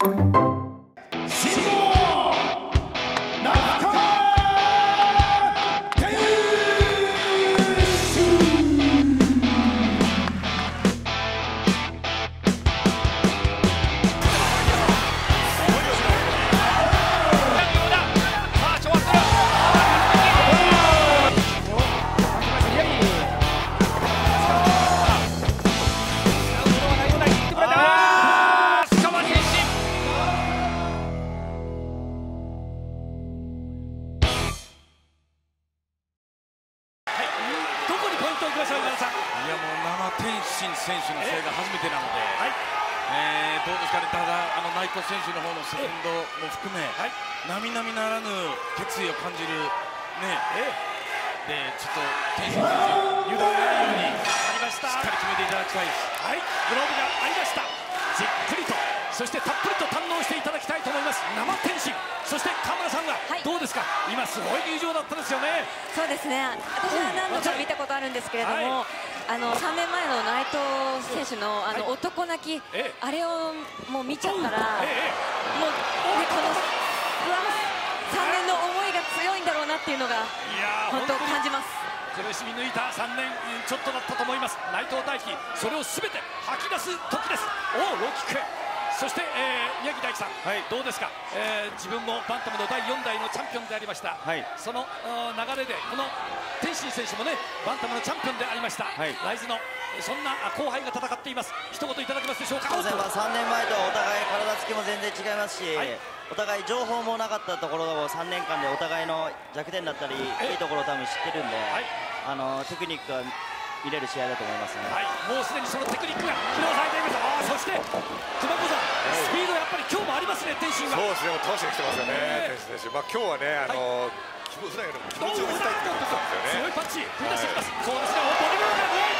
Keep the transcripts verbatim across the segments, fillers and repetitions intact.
選手の試合が初めてなので、はい、えー、どうですかね、ただあの内藤選手の方のセカンドも含め、はい、並々ならぬ決意を感じるね、えー、でちょっと天心選手油断がないようにありました、しっかり決めていただきたいです。はい、グローブがありました。じっくりとそしてたっぷりと堪能していただきたいと思います。生天心、そして川村さんはどうですか、はい、今すごい入場だったですよね。そうですね、私は何度か見たことあるんですけれども、はい、あのさんねんまえの内藤選手のあの男泣き、はい、あれをもう見ちゃったら、ええ、もう、ね、このうわさんねんの思いが強いんだろうなっていうのが本当感じます。苦しみ抜いたさんねんちょっとだったと思います。内藤大輝、それをすべて吐き出す時です。おお、ローキック。そして、えー、宮城大輝さん、はい、どうですか、えー、自分もバンタムのだいよん代のチャンピオンでありました、はい、その流れでこの天心選手もねバンタムのチャンピオンでありました、はい、ライズのそんな後輩が戦っています。一言いただけますでしょうか。そうですね、まあ、さんねんまえとお互い体つきも全然違いますし、はい、お互い情報もなかったところをさんねんかんでお互いの弱点だったりいいところを多分知ってるんで、はい、あのテクニックは見れる試合だと思いますね。はい、もうすでにそのテクニックが披露されています。ああ、そして熊子さん、スピードやっぱり今日もありますね、天心は。そうですね、倒しに来てますよね、天心選手。まあ今日はね、あの気持ちよりも気持ちを見せたいっていうことなんですよね。強いパンチ繰り出してきます。そうですね、ボディブローが怖い。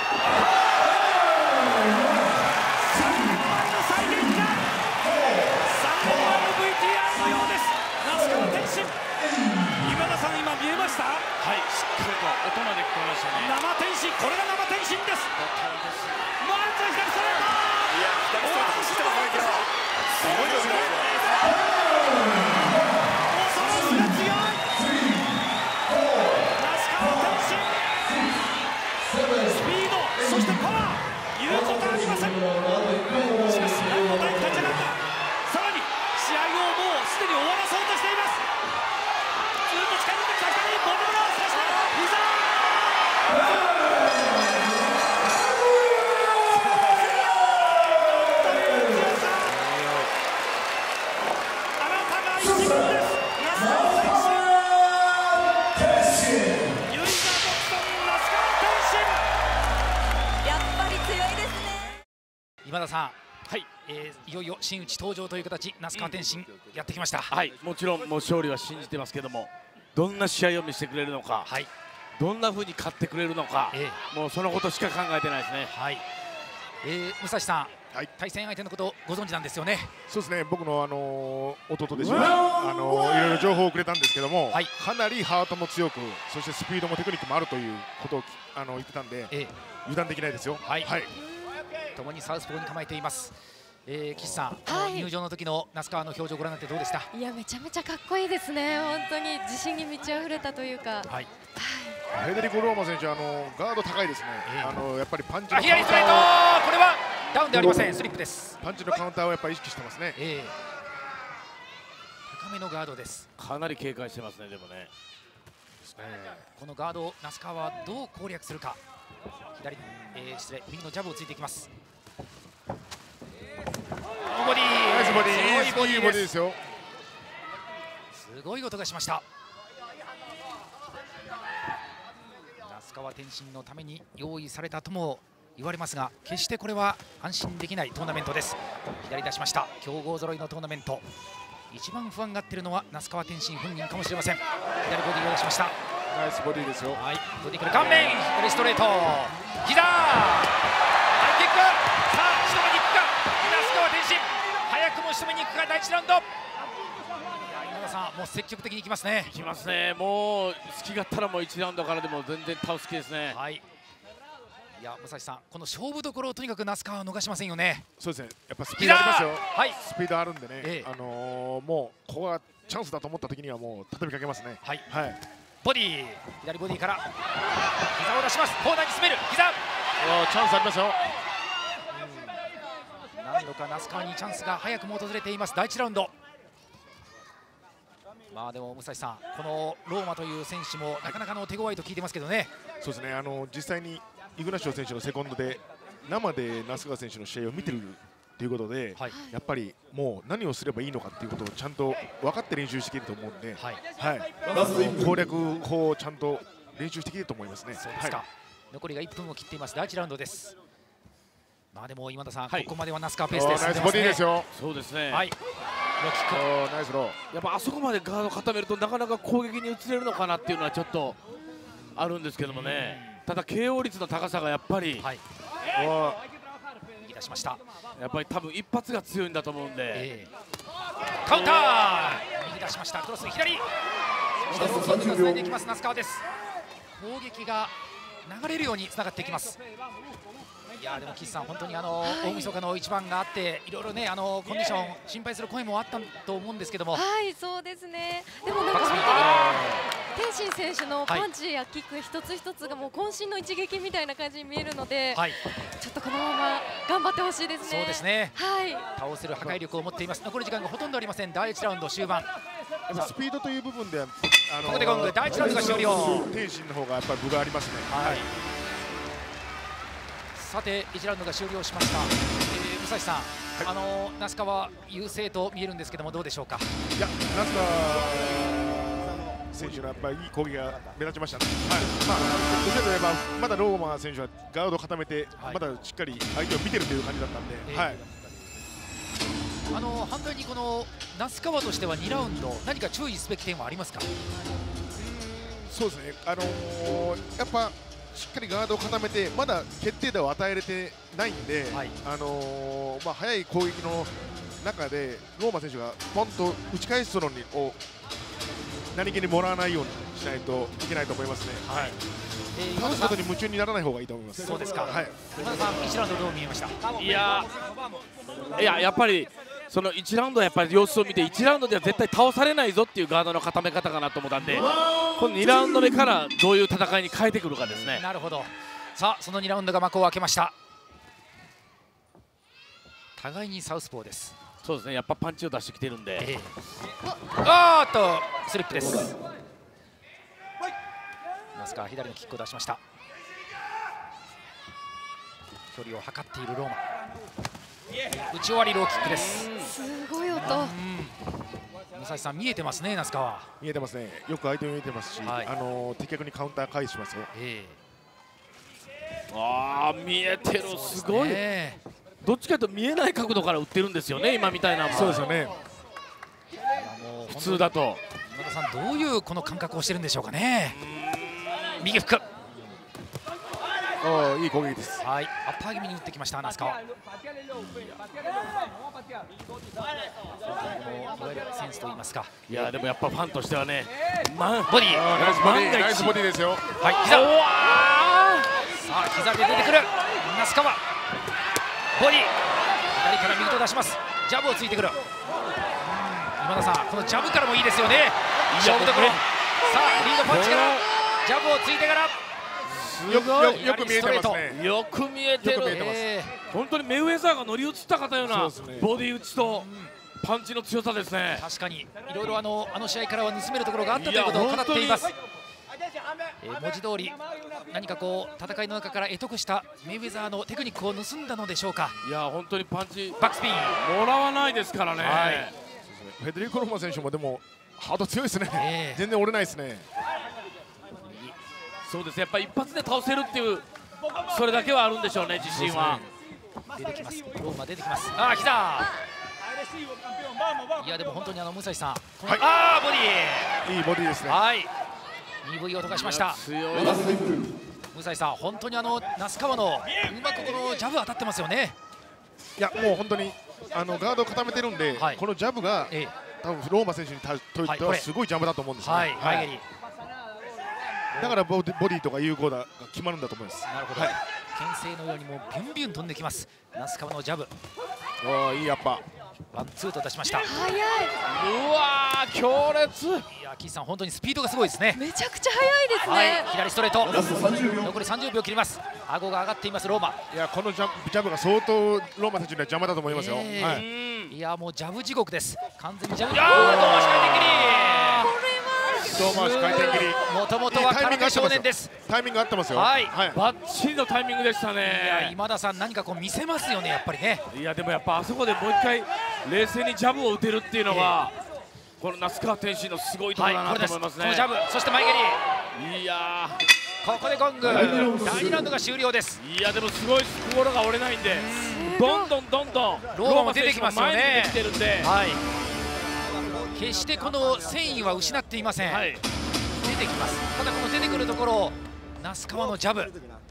さんねんまえの再現がさんねんまえの ブイティーアール のようです。那須川天心、今田さん今見えました。はい、しっかりと音まで聞こえましたね。生天心、これが生天心です。まず左ストレート。いや、左ストレート走ってますね、今日。すごいですね。恐ろしが強い。那須川天心。スピード、そしてパワー、言うことありません。しかし、内藤大輝立ち上がった。さらに試合をもうすでに終わらそうとしています。ずっと近づいてきた人にボディブロー、そして膝。今田さん、はい、えー、いよいよ真打ち登場という形、那須川天心、うん、やってきました。はい、もちろんもう勝利は信じてますけども、どんな試合を見せてくれるのか、はい、どんな風に勝ってくれるのか、えー、もうそのことしか考えてないですね。はい、えー、武蔵さん、はい、対戦相手のことをご存知なんですよね。そうですね、僕のあのー、弟ですよ、あのー、いろいろ情報をくれたんですけども、はい、かなりハートも強く、そしてスピードもテクニックもあるということをあの言ってたんで、えー、油断できないですよ。はい、はい、共にサウスポーに構えています。えー、岸さん、はい、入場の時の那須川の表情をご覧になってどうでした？いや、めちゃめちゃかっこいいですね。本当に自信に満ち溢れたというか。はい。はい、フェデリコ・ローマ選手、あのガード高いですね。えー、あのやっぱりパンチのカウンターを。左ストレート、これはダウンでありません。スリップです。パンチのカウンターをやっぱり意識してますね。えー、高めのガードです。かなり警戒してますね。でもね。えー、このガードを那須川はどう攻略するか。左、えー、失礼、右のジャブをついていきます。ボディー、ナイスボディー、すごいボディーですよ。すごい音がしました。那須川天心のために用意されたとも言われますが、決してこれは安心できないトーナメントです。左出しました。強豪揃いのトーナメント、一番不安がっているのは那須川天心本人かもしれません。左ボディーを出しました。ナイスボディーですよ。はい、ボディーから顔面、左ストレート、膝、ハイキック、さあ仕留めに行くか那須川天心、早くも仕留めに行くか第一ラウンド。いや、今田さん、もう積極的にいきますね。いきますね。もう好きがったらもういちラウンドからでも全然倒す気ですね。はい、 いや武蔵さん、この勝負どころをとにかく那須川は逃しませんよね。 そうですね、やっぱスピードありますよ。 はい、 スピードあるんでね、 ええ、 あのー、もうここがチャンスだと思った時にはもう畳みかけますね。 はい、 はい、 ボディ左ボディから膝を出します。コーナーに詰める膝。 チャンスありますよ。 何度か那須川にチャンスが早くも訪れています第一ラウンド。まあでも武蔵さん、このローマという選手もなかなかの手強いと聞いてますけどね。 そうですね、あの実際にイグナシオ選手のセコンドで生で那須川選手の試合を見てるということで、はい、やっぱりもう何をすればいいのかということをちゃんと分かって練習してきてると思うんで、はいはい、攻略法をちゃんと練習してきてると思いますね。 そうですか、はい、残りがいっぷんを切っています第一ラウンドです。まあでも今田さん、はい、ここまでは那須川ペースです。 ナイスボディですよ。 そうですね、 はい、 ナイスロー。 やっぱあそこまでガード固めるとなかなか攻撃に移れるのかなっていうのはちょっとあるんですけどもね。ただ ケーオー 率の高さがやっぱり、はい、 引き出しました。 やっぱり多分一発が強いんだと思うんで、えー、カウンター右出しました。クロス左、そしてつないでいきます那須川です。攻撃が流れるようにつながっていきます。いやでも岸さん、本当にあの、はい、大晦日の一番があっていろいろね、あのコンディション心配する声もあったと思うんですけども、 はい、そうですね。でもなんか本当に天心選手のパンチやキック一つ一つがもう渾身の一撃みたいな感じに見えるので、はい、ちょっとこのまま頑張ってほしいですね。 そうですね、 はい、 倒せる破壊力を持っています。残り時間がほとんどありません。だいいちラウンド終盤、 スピードという部分ではあのここでゴング、だいいちラウンドが終了。 天心の方がやっぱり分がありますね。はい、 さていちラウンドが終了しました。えー、武蔵さん、はい、あの那須川優勢と見えるんですけどもどうでしょうか。 いや、那須川選手のやっぱりいい攻撃が目立ちましたね。はい、まあどちらかといえばまだローマ選手はガードを固めて、はい、まだしっかり相手を見てるという感じだったんで、えー、はい、 あの反対にこの那須川としてはにラウンド何か注意すべき点はありますか。 そうですね、あのー、やっぱしっかりガードを固めてまだ決定打を与えれてないんで、はい、あのー、まあ、早い攻撃の中でローマ選手がポンと打ち返すのにを何気にもらわないようにしないといけないと思いますね。はい、えー、倒すことに夢中にならない方がいいと思います。 そうですか。はい、今田さんいちラウンドどう見えました。 いやいややっぱりそのいちラウンドはやっぱり様子を見ていちラウンドでは絶対倒されないぞっていうガードの固め方かなと思ったんで、このにラウンド目からどういう戦いに変えてくるかですね。 なるほど。さあそのにラウンドが幕を開けました。互いにサウスポーです。 そうですね、やっぱパンチを出してきてるんで、えー、あーっとスリップです。那須川左のキックを出しました。距離を測っているローマ、打ち終わりローキックです。 すごい音。 武蔵さん見えてますね。那須川見えてますね。よく相手に見えてますし、はい、あの的確にカウンター返しますよ。えー、ああ見えてる、すごい、ね、どっちかというと見えない角度から打ってるんですよね、今みたいな。 そうですよね。 普通だと今田さんどういうこの感覚をしてるんでしょうかね。右フック、 おいい攻撃です。 はい、アッパー気味に打ってきました那須川。いわゆるセンスと言いますか。 いやでもやっぱファンとしてはね、 マンボディー、 ナイスボディですよ。 はい、膝、さあ膝で出てくる那須川、ボディ左から右と出します。ジャブをついてくる。今田さんこのジャブからもいいですよね。勝負どころ。さあリードパンチからジャブをついてからよくよく見えてますね。 よく見えてる。えー、本当にメイウェザーが乗り移ったかのようなボディ打ちとパンチの強さですね。 確かにいろいろあのあの試合からは盗めるところがあったということを語っています。えー、文字通り何かこう戦いの中から得得したメイウェザーのテクニックを盗んだのでしょうか。 いや本当にパンチバックスピンもらわないですからね。はい、 フェデリコ・ローマ選手もでもハード強いですね。えー、全然折れないですね。 そうですね、やっぱり一発で倒せるっていうそれだけはあるんでしょうね、自信は。 出てきます、ローマ出てきます。ああ、膝。いやでも本当にあの武蔵さん、はい、ああボディいいボディですね。 はい、鈍い音がしました。強い武蔵さん、本当にあの那須川のうまくこのジャブ当たってますよね。 いやもう本当にあのガードを固めてるんで、はい、このジャブが、ええ、多分ローマ選手にとってはすごいジャブだと思うんですよね。はい、はい、だからボディボディとか有効だが決まるんだと思います。 なるほど。はい、 牽制のようにもうビュンビュン飛んできます。那須川のジャブ。 おー、いいやっぱワンツーと出しました。 早い。 うわー、強烈。 いや、岸さん本当にスピードがすごいですね。 めちゃくちゃ速いですね。 はい、左ストレート。残りさんじゅうびょう切ります。顎が上がっていますローマ。 いや、このジャブジャブが相当ローマ選手には邪魔だと思いますよ。 えーはい、 いや、もうジャブ地獄です。完全にジャブ。ああ、胴回し回転切り。 胴回し回転切り。 もともとは空手少年です。 タイミング合ってますよ。 はい、 はい、 バッチリのタイミングでしたいや、 ね。 今田さん、何かこう見せますよね、やっぱりね。 いや、でもやっぱあそこでもう一回冷静にジャブを打てるっていうのが、この那須川天心のすごいところだなと思いますね。 このジャブ、そして前蹴り。いやー、ここでゴング。だいにラウンドが終了です。 いや、でもすごい心が折れないんで、どんどんどんどんローマも出てきますよね。 前に出てきてるんで、 はい、決してこの戦意は失っていません。はい、出てきます。ただこの出てくるところ、那須川のジャブ、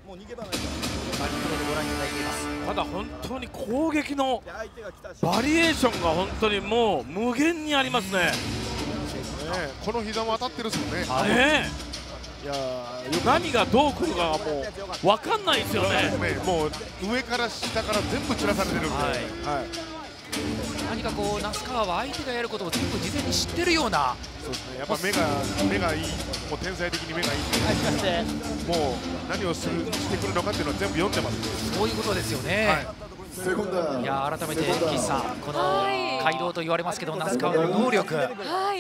ただ本当に攻撃のバリエーションが本当にもう無限にありますね。 この膝も当たってるっすもんね。 ね、 いや何がどう来るかがもう分かんないですよね。 もう上から下から全部散らされてるんで、はいはい、 何かこう那須川は相手がやることを全部事前に知ってるような。 そうですね、やっぱ目が目がいい、もう天才的に目がいいんで、もう何をするしてくるのかっていうのは全部読んでます。 そういうことですよね。はい、いや改めて岸さん、この街道と言われますけど那須川の能力、はい、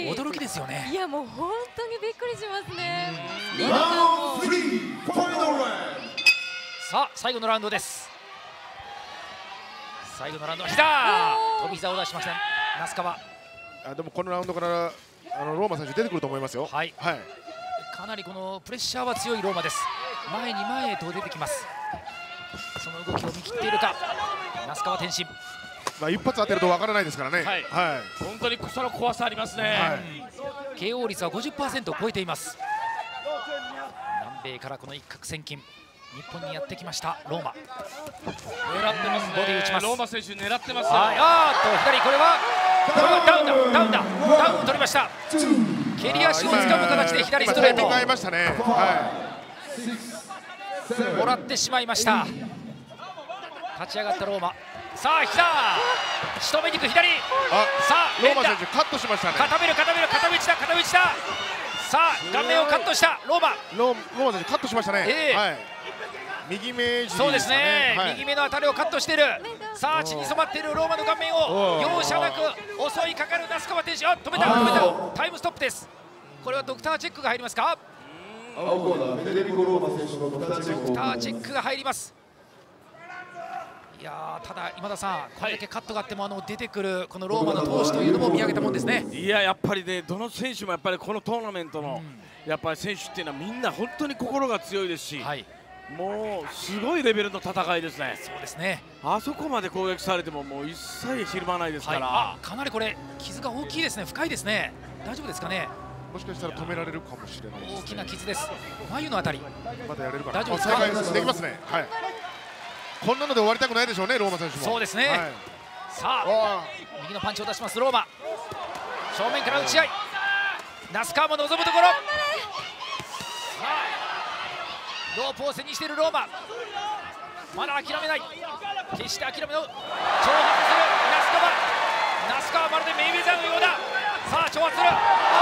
驚きですよね。 いやもう本当にびっくりしますね。 さあ最後のラウンドです。最後のラウンド、膝飛び膝を出しました那須川。 あでもこのラウンドからあのローマ選手出てくると思いますよ。 はい、はい、かなりこのプレッシャーは強いローマです。前に前へと出てきます。その動きを見切っているか那須川天心。 まあ一発当てるとわからないですからね。はい、はい、 本当にその怖さありますね。はい、 ケーオー 率は ごじゅっパーセント を超えています。南米からこの一攫千金、日本にやってきましたローマ。 狙ってますね。 ボディ打ちます。 ローマ選手狙ってますよ。 はい、あーっと左、これはこれはダウンだダウンだダウンを取りました。蹴り足をつかむ形で左ストレート。 タイミング合いましたね。はい、 もらってしまいました。立ち上がったローマ。さあ膝仕留めに行く左。 あさあローマ選手カットしましたね。 固める固める固め打ちだ固め打ちだ。さあ顔面をカットしたローマ。 ローローマ選手カットしましたね。えー、はい、右目ですね。 そうですね、はい、右目のあたりをカットしている。さあ血に染まっているローマの顔面を容赦なく襲いかかる那須川天心。あ、止めた止めた。タイムストップです。これはドクターチェックが入りますか。ドクターチェックが入ります。いやただ今田さん、これだけカットがあってもあの出てくるこのローマの投手というのも見上げたもんですね。 いややっぱりね、どの選手もやっぱりこのトーナメントのやっぱり選手っていうのはみんな本当に心が強いですし、はい、もうすごいレベルの戦いですね。 そうですね。 あそこまで攻撃されてももう一切ひるまないですから、 はい、かなりこれ傷が大きいですね。深いですね。大丈夫ですかね。 もしかしたら止められるかもしれないです、ね、 大きな傷です。眉のあたりまだやれるかな。 大丈夫ですか。 再開できますね。はい、こんなので終わりたくないでしょうね、ローマ選手も。 そうですね。はい、さあ右のパンチを出しますローマ。正面から打ち合い、那須川も望むところ。さあロープを背にしているローマ、まだ諦めない。決して諦めの挑発する那須川。那須川まるでメイウェザーのようだ。さあ挑発する。あ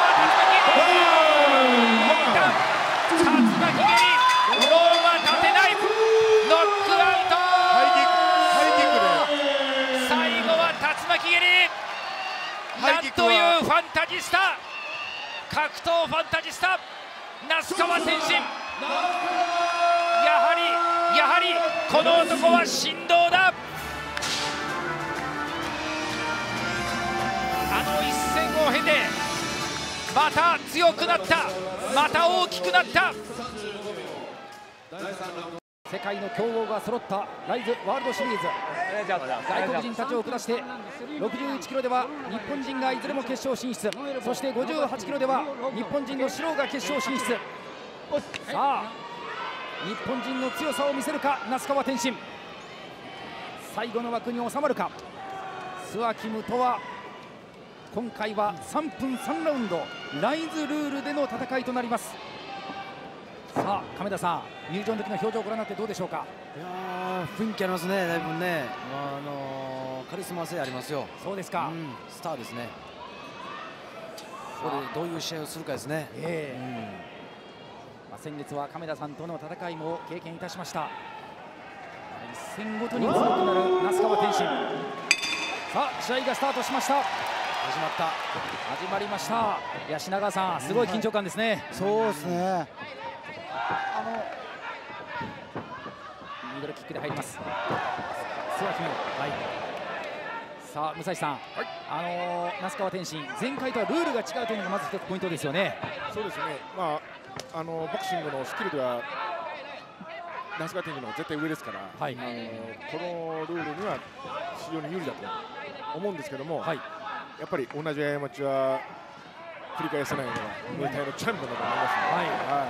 あ竜巻竜巻蹴り。ローマ立てない。ノックアウト。 ハイキックハイキックで最後は竜巻蹴り。なんというファンタジスタ、格闘ファンタジスタ那須川天心。やはりやはりこの男は神童だ。あの一戦を経てまた強くなった、また大きくなった。世界の強豪が揃ったライズワールドシリーズ。外国人たちを下してろくじゅういちキロでは日本人がいずれも決勝進出、そしてごじゅうはちキロでは日本人のシローが決勝進出。さあ日本人の強さを見せるか那須川天心。最後の枠に収まるか。諏訪木夢とは今回はさんぷんさんラウンドライズルールでの戦いとなります。さあ亀田さん、入場の時の表情をご覧になってどうでしょうか。 やー、雰囲気ありますね、だいぶね、あのー、カリスマ性ありますよ。 そうですか、 うん、スターですね。これでどういう試合をするかですね。 えーうんまあ、先月は亀田さんとの戦いも経験いたしました。一戦ごとに強くなる那須川天心。さあ試合がスタートしました。始まった始まりました。いや品川さん、すごい緊張感ですね。 うん、そうですね。あのミドルキックで入ります。諏訪姫、はい、さあ武蔵さん、はい、あのー、那須川天心、前回とはルールが違うというのがまず一つポイントですよね。 そうですね、まあ、あのボクシングのスキルでは那須川天心の方が絶対上ですから、はい、あのこのルールには非常に有利だと思うんですけども、はい、やっぱり同じ過ちは繰り返さないのがムエタイのチャンピオンだと思いますので、はいはい、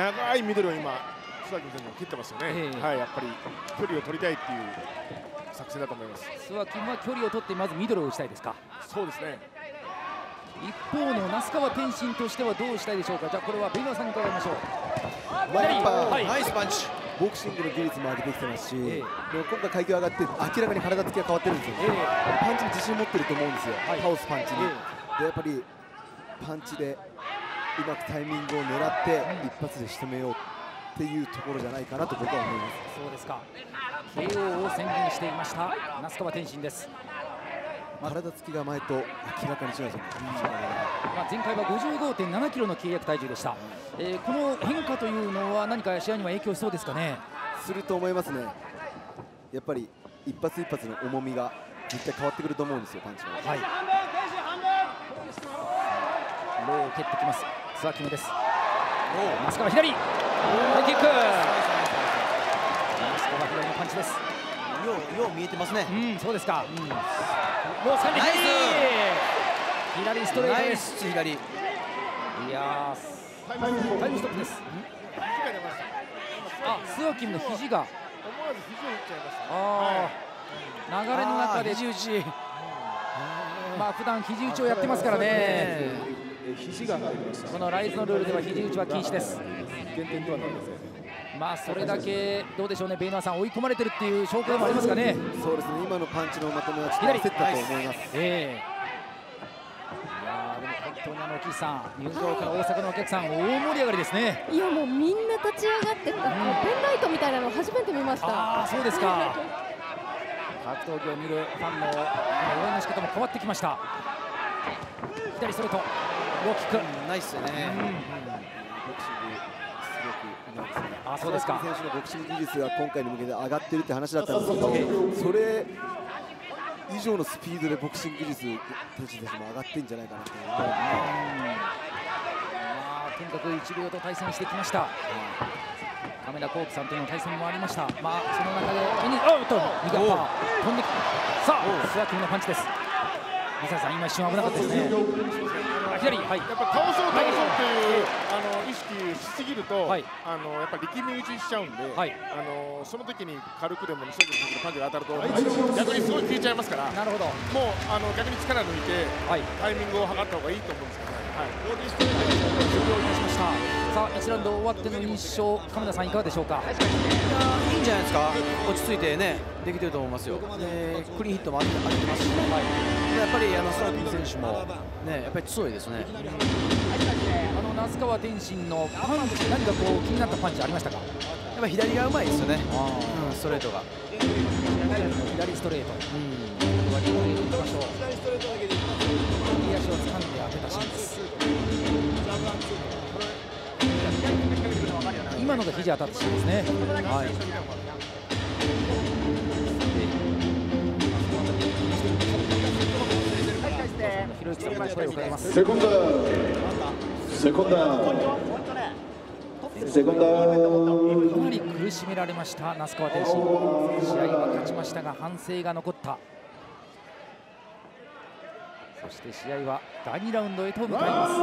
長いミドルを今須崎選手が切ってますよね、えーはい、やっぱり距離を取りたいっていう作戦だと思います。 諏訪君は距離を取ってまずミドルを打ちたいですか。 そうですね。 一方の那須川天心としてはどうしたいでしょうか。じゃあこれはベイマーさんに伺いましょう。 まあ、やっぱ、 はい、 ナイスパンチ、ボクシングの技術も上げてきてますし、えー、今回階級上がって明らかに体つきが変わってるんですよ、えー、パンチに自信を持ってると思うんですよ、はい、倒すパンチに、えー、でやっぱりパンチでうまくタイミングを狙って一発で仕留めようっていうところじゃないかなと僕は思います。 そうですか。ケーオー を宣言していました那須川天心です。 体つきが前と明らかに違うんですよ、 まあ、前回は ごじゅうごてんななキロの契約体重でした、えー、この変化というのは何か試合には影響しそうですかね。 すると思いますね。やっぱり一発一発の重みが絶対変わってくると思うんですよ、パンチは。はい、 ローを蹴ってきます諏訪君です。那須川左ハイキック、那須川左のパンチです。 よう、よう見えてますね。 うん、そうですか。うん、もうさんび左、左ストレートです。 左。いやー、タイムストップです。あ、諏訪君の肘が。 思わず肘を打っちゃいました、ね。 ああ、流れの中で肘打ち。 まあ普段肘打ちをやってますからね。 肘が入りました。 このライズのルールでは肘打ちは禁止です。 減点とはなんですね。 まあそれだけどうでしょうね、ベイナーさん追い込まれてるっていう証拠でもありますかね。 そうですね、今のパンチのまとめはちょっと焦ったと思います。 えーいやでも本当にあの岸さん、入場から大阪のお客さん、大盛り上がりですね。 いやもうみんな立ち上がって、うん、ペンライトみたいなの初めて見ました。 ああそうですか。格闘技を見るファンの応援の仕方も変わってきました。左ストレート、ローキック、 うん、ナイスね。うん、ボクシングすごくうまいですね。 あそうですか。 選手のボクシング技術が今回に向けて上がってるって話だったんですけど、それ以上のスピードでボクシング技術天心選手も上がってんじゃないかなと思います。まあとにかく一流と対戦してきました。亀田幸喜さんとの対戦もありました。まあその中でおっと右アッパー飛んできた。さあ諏訪君のパンチです。水谷さん今一瞬危なかったですね。左、はい、 やっぱ倒そう倒そうっていうあの意識しすぎると、はい、あのやっぱり力み打ちしちゃうんで、はい、あのその時に軽くでも西田選手のパンチが当たると逆にすごい効いちゃいますから、なるほど、もうあの逆に力抜いて、はい、タイミングを測った方がいいと思うんですけどね。はい、ボディストレート終了いたしました。 さあいちラウンド終わっての印象、亀田さんいかがでしょうか。 いいんじゃないですか。落ち着いてねできてると思いますよ。でクリーンヒットも当ててますし、はい、やっぱりあの佐々木選手もねやっぱり強いですね。 あの那須川天心のパンチ、何かこう気になったパンチありましたか。やっぱ左がうまいですよね。うん、ストレートが左ストレート、うん、これはリプレイでいきましょう。右足を掴んで当てたシーンです。今のが肘当たったシーンですね。はい、ひろゆきさんから声をかけます。 セコンダーセコンダーセコンダーかなり苦しめられました那須川天心。試合は勝ちましたが反省が残った。そして試合はだいにラウンドへと向かいます。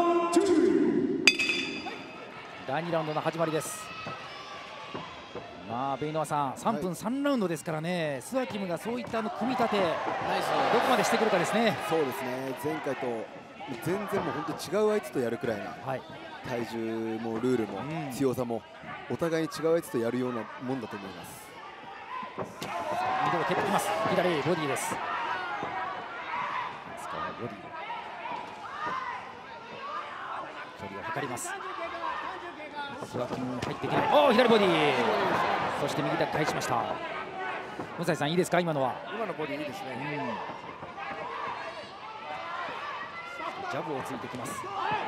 だいにラウンドの始まりです。まあベイノアさん、さんぷんさんラウンドですからね、スワキムがそういったあの組み立て、どこまでしてくるかですね。 そうですね、前回と全然もう本当に違う相手とやるくらいな、はい、体重もルールも強さもお互いに違うやつとやるようなもんだと思います。 ミドル蹴ってきます。左ボディです。ボディ距離を測ります。スワキム入っていけない。おお、左ボディ、そして右だけ返しました。向井さん、いいですか、今のは。 今のボディいいですね。 うん、ジャブをついてきます。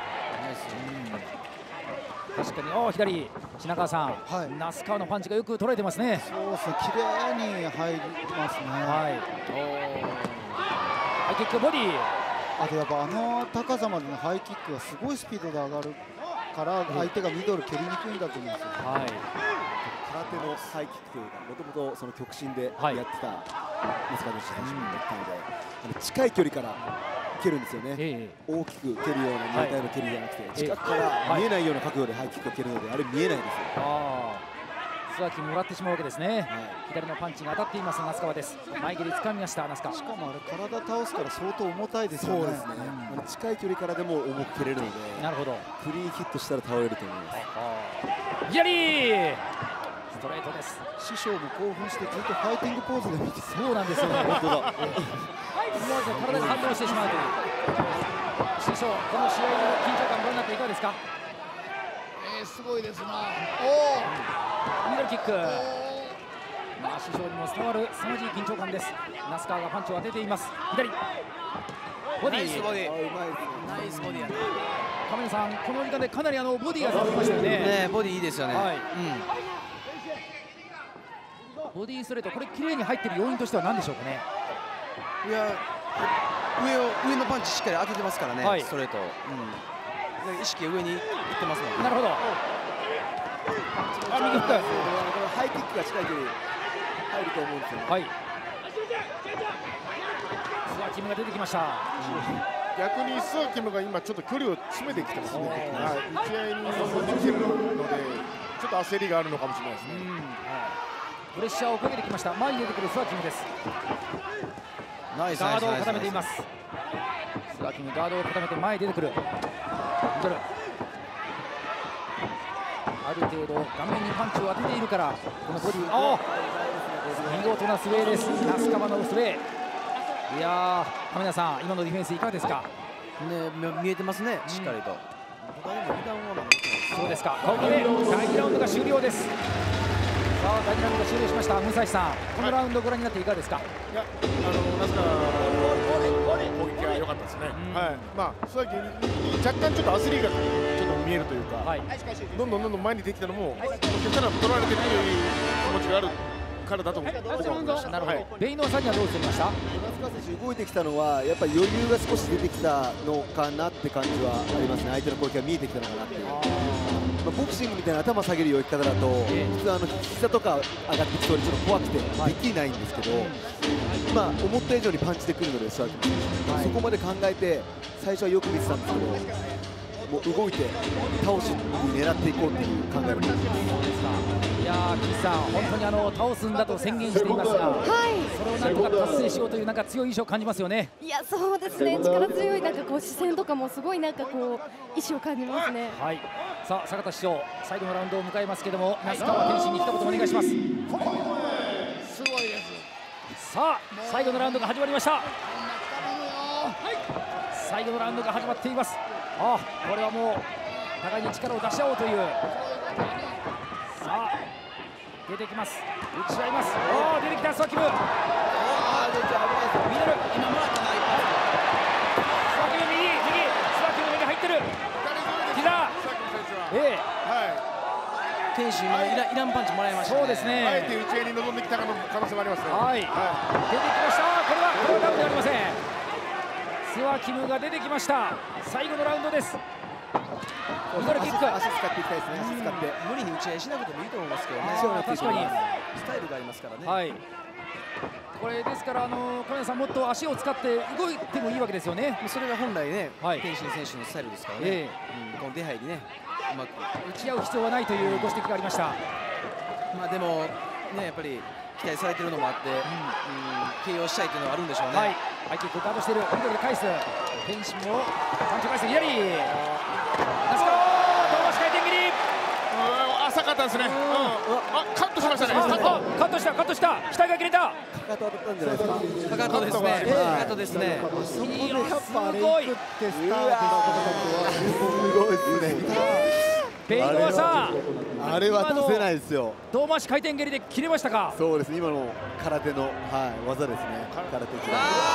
確かに、おお、左、品川さん、はい、那須川のパンチがよく捉えてますね。 そうですね、綺麗に入りますね。はい。 ハイキックボディ。 あとやっぱあの高さまでのハイキックがすごいスピードで上がるから相手がミドル蹴りにくいんだと思うんですよ。はい。 空手のハイキックというか、もともとその極真でやってた那須川選手だったので、あの近い距離から蹴るんですよね。ええ、大きく蹴るような入体の蹴りじゃなくて、近くから見えないような角度でハイキックを蹴るので、あれ見えないんですよ。あスワキもらってしまうわけですね。はい、左のパンチが当たっています那須川です。前蹴り掴みました那須川。 しかもあれ体倒すから相当重たいですよね。 そうですね。うん、近い距離からでも重く蹴れるので、 なるほど。 クリーンヒットしたら倒れると思います。 左ストレートです。 師匠も興奮してずっとファイティングポーズで見て、 そうなんですよね。本当だ。思わず体が反応してしまうという。師匠、この試合の緊張感ご覧になっていかがですか。 えー、すごいですな。おお。ミドルキック。まあ師匠にも伝わる凄まじい緊張感です。那須川がパンチを当てています。左。ボディ。ナイスボディ。ナイスボディやね。亀野さん、この時間でかなりあのボディが触りましたよね。 ね、ボディいいですよね。はい。うん。 ボディストレート、これ綺麗に入っている要因としては何でしょうかね。 いや、上を上のパンチしっかり当ててますからね、はい、ストレート。うん。意識が上にいってますもん。 なるほど。あ、右フック。 ハイキックが近い距離入ると思うんですよ。はい。 スワキムが出てきました。 逆にスワキムが今ちょっと距離を詰めてきてますね。はい、打ち合いに臨んできてるので、ちょっと焦りがあるのかもしれないですね。 プレッシャーをかけてきました。前に出てくるスワキムです。 ナイス。 ガードを固めています。スワキムガードを固めて前に出てくる。ミドル。ある程度顔面にパンチを当てているから、このボディ、あ見事なスウェーです。那須川のスウェー。いやー、亀田さん、今のディフェンスいかがですか。 ね、見えてますね、しっかりと。 そうですか。ここでだいにラウンドが終了です。さあ、だいにラウンド終了しました。向井さん、このラウンドご覧になっていかがですか。 いや、あの那須川の攻撃が良かったですね。はい。まあ、スワキムに若干ちょっと焦りがちょっと見えるというか、はい、どんどんどんどん前にできたのも、結果取られてるという気持ちがあるからだと思いました。 なるほど。ベイノーさんにはどう映りました。 那須川選手動いてきたのはやっぱり余裕が少し出てきたのかなって感じはありますね。相手の攻撃が見えてきたのかなっていう。まあ、ボクシングみたいな頭下げる泳ぎ方だと、えー、普通あの膝とか上がってきそうでちょっと怖くてできないんですけど、はい、まあ思った以上にパンチでくるのでスワキム選手、はい、そこまで考えて最初はよく見てたんですけど、もう動いて倒しに狙っていこうっていう考えを持っています。 いやー、岸さん、本当にあの倒すんだと宣言していますが、はい、それをなんとか達成しようというなんか強い意志を感じますよね。 いや、そうですね。力強いなんかこう視線とかもすごいなんかこう意志を感じますね。 はい。さあ、坂田師匠、最後のラウンドを迎えますけれども、那須川天心に一言お願いします。 すごいです。 さあ、最後のラウンドが始まりました。最後のラウンドが始まっています。ああ、これはもう互いに力を出し合おうという。さあ、出てきます。打ち合います。おお、出てきたスワキム。ミドル。今もらったな。スワキム右、右。スワキム右入ってる。膝。ええ。 はい。天心のイライランパンチもらいました、ね。 そうですね。 あえて打ち合いに臨んできた可能性もありますね。 はい。はい、出てきました。これはこれはダウンではありません。スワキムが出てきました。最後のラウンドです。ミドルキック。 足使っていきたいですね。足使って無理に打ち合いしなくてもいいと思いますけどね。 確かにスタイルがありますからね。 はい。これですから、あの亀田さん、もっと足を使って動いてもいいわけですよね。 それが本来ね、はい、天心選手のスタイルですからね。えーうん、この出入りね、うまく打ち合う必要はないというご指摘がありました。 まあでもね、やっぱり期待されているのもあって、うんうん、形容したいというのがあるんでしょうね。はい。 相手をガードしている。ミドルで返す。天心もパンチを返す。左。那須川、胴回し回転切り。 浅なかったですね。あ、カットしましたね。 カットした、カットした。額が切れた。 かかと当たったんじゃないですか。 かかとですね。かかとですね。 そこでやっぱあれ行くってスタートすごいですね。 ペイノワさん、 あれは出せないですよ。 胴回し回転蹴りで切れましたか。 そうですね、今の空手の、はい、技ですね。空手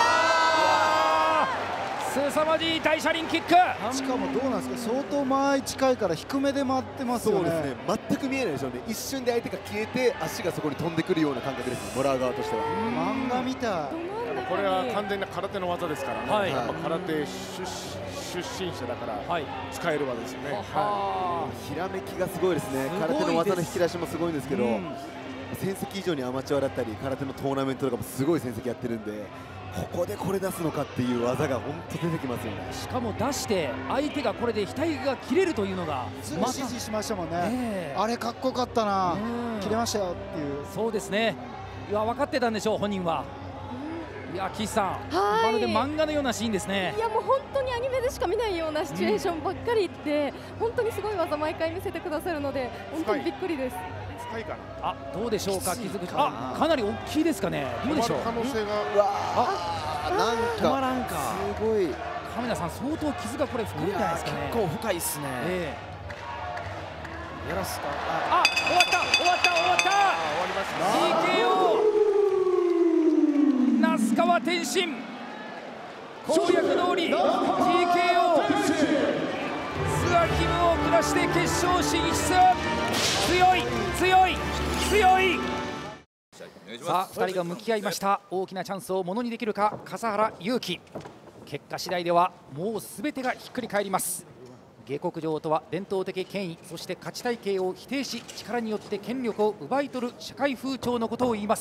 凄まじい大車輪キック。 しかもどうなんですか、相当間合い近いから低めで回ってますよね。 そうですね、全く見えないでしょうね。一瞬で相手が消えて足がそこに飛んでくるような感覚です、もらう側としては。 漫画みたい。 これは完全な空手の技ですからね。 はい、 やっぱ空手出身者だから使える技ですよね。 はい、ひらめきがすごいですね。空手の技の引き出しもすごいんですけど、うん、戦績以上にアマチュアだったり空手のトーナメントとかもすごい戦績やってるんで、ここでこれ出すのかっていう技が本当出てきますよね。 しかも出して相手がこれで額が切れるというのがすぐ指示しましたもんね、えー、あれかっこよかったな、切れましたよっていう。 そうですね、いや分かってたんでしょう、本人は。いや、岸さん、まるで漫画のようなシーンですね。 いや、もう本当にアニメでしか見ないようなシチュエーションばっかりで、うん、本当にすごい技毎回見せてくださるので本当にびっくりです。 深いかな。 あ、どうでしょうか、傷口。あ、かなり大きいですかね。どうでしょう。 可能性が。 あ、なんか止まらんか。 すごい。 亀田さん、相当傷がこれ深いんじゃないですかね。 結構深いですね。ええ。やらすか。あ、終わった、終わった、終わった。終わりました。ティーケーオー。那須川天心。公約通り ティーケーオー。須田キムを下して決勝進出。強い、強い、強い。さあ、ふたりが向き合いました。大きなチャンスをものにできるか、笠原勇輝。結果次第ではもうすべてがひっくり返ります。下克上とは伝統的権威、そして価値体系を否定し、力によって権力を奪い取る社会風潮のことを言います。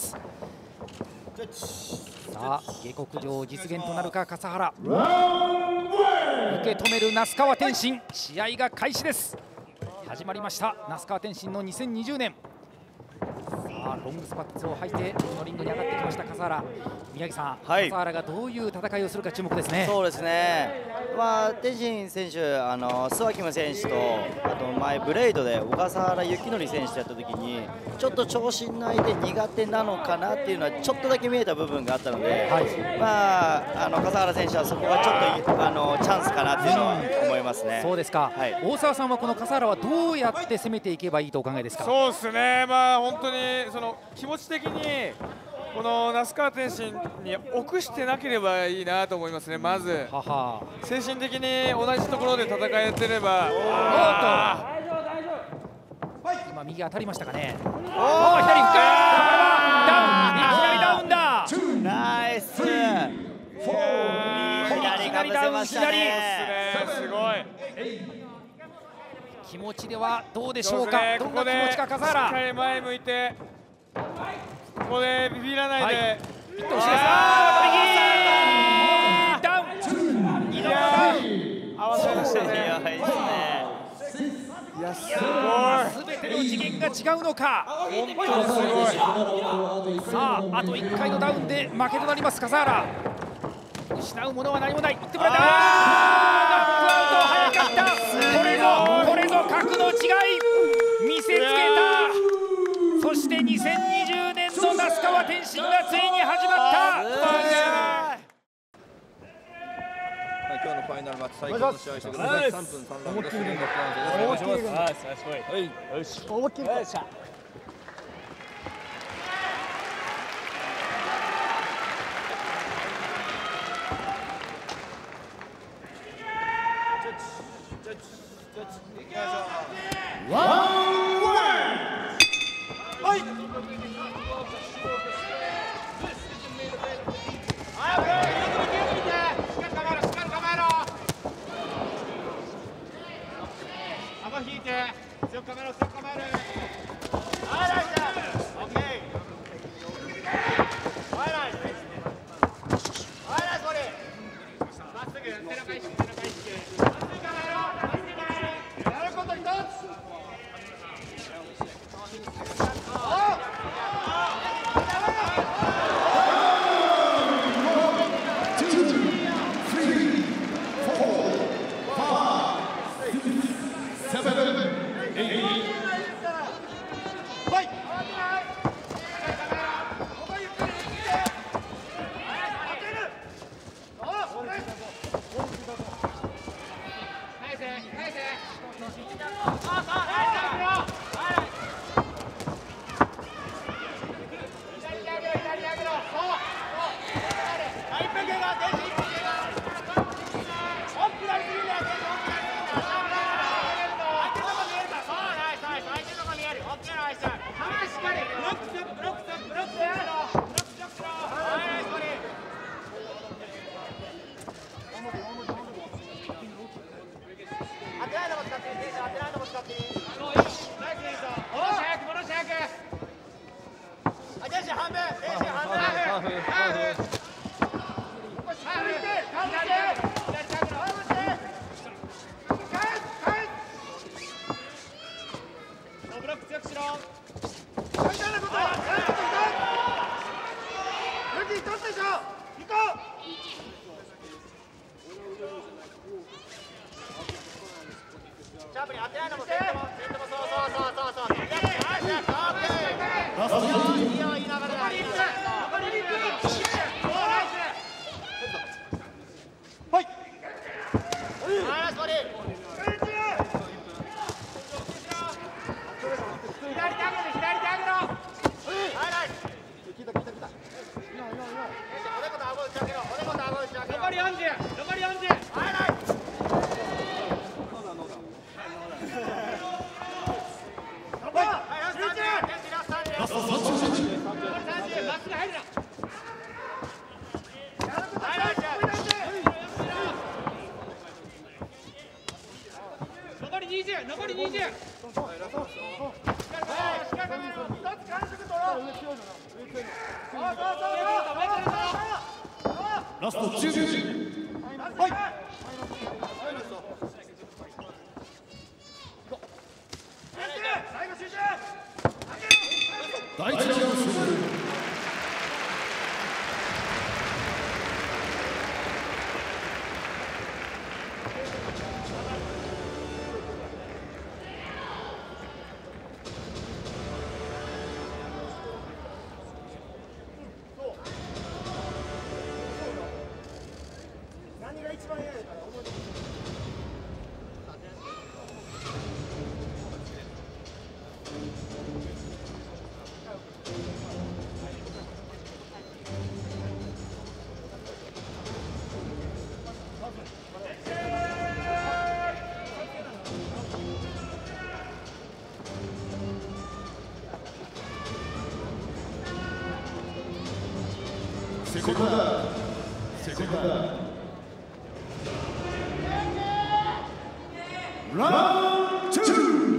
さあ、下克上実現となるか、笠原。受け止める那須川天心。試合が開始です。始まりました、那須川天心のにせんにじゅうねん。さあ、ロングスパッツを履いてこのリングに上がってきました笠原。宮城さん、はい、笠原がどういう戦いをするか注目ですね。 そうですね、まあ、天心選手、あの須脇選手と、あと前、ブレイドで小笠原幸則選手とやったときに、ちょっと長身の相手苦手なのかなっていうのは、ちょっとだけ見えた部分があったので、はい、まあ、あの笠原選手はそこがちょっとあのチャンスかなっていうのは思いますね。 そうですか、はい、大沢さんはこの笠原はどうやって攻めていけばいいとお考えですか。 そうですね、まあ、本当にその気持ち的にこの那須川天心に臆してなければいいなと思いますね。まずはは精神的に同じところで戦えてれば。 今右当たりましたかね。おお、左フック、これはダウン、いきなりダウンだ。 ナイス。 左がダウン、左。 すごい。 気持ちではどうでしょうか。どんな気持ちか、笠原。 しっかり前向いて。ここでビビらないで。 一等しです。ああ、ダウン。二度ダウン。 合わせましたね。やばいですね。 いや、すごい。すべての次元が違うのか。 本当にすごい。 さあ、あといっかいのダウンで負けとなります笠原。失うものは何もない。言ってくれた。ああ、ノックアウト早かった。これぞ、これぞ格の違い。見せつけた。そしてにせんにじゅうねんの那須川天心がついに始まった。 今日のファイナルマッチ最高の試合してください。さんぷんさんラウンドです。お願いします。はい。よし。思いっきり。よっしゃ。ワンワン。はい。引いて強く構えろ、強く構える。はい、ナイス。オッケー。はい、ナイス。はい、ナイスボディ。まっすぐ背中意識、背中意識。まっすぐ構えろ、まっすぐ構える。やること一つ。 ラストじゅうびょう。はい。第一ラウンド終了。セコンダセコンダラウンドツー。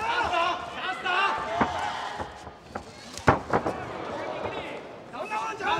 Come on,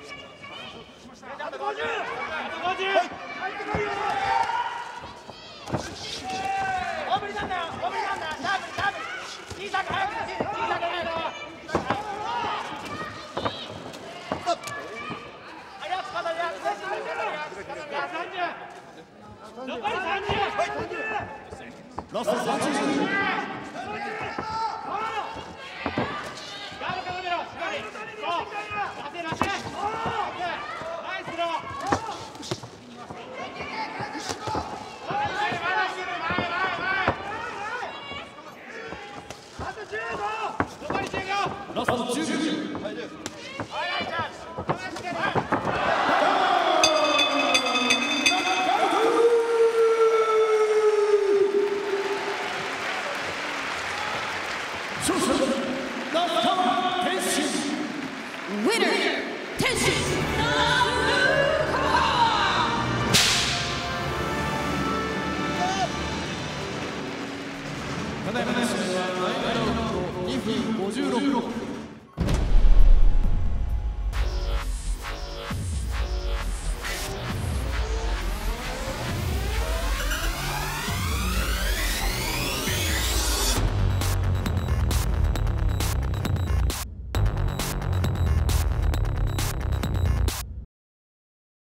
ラストさんじゅう。ラストじゅうびょう。 Winner, Tenshin Nasukawa! ただいまの試合はだいにラウンドにふんごじゅうろっぷん。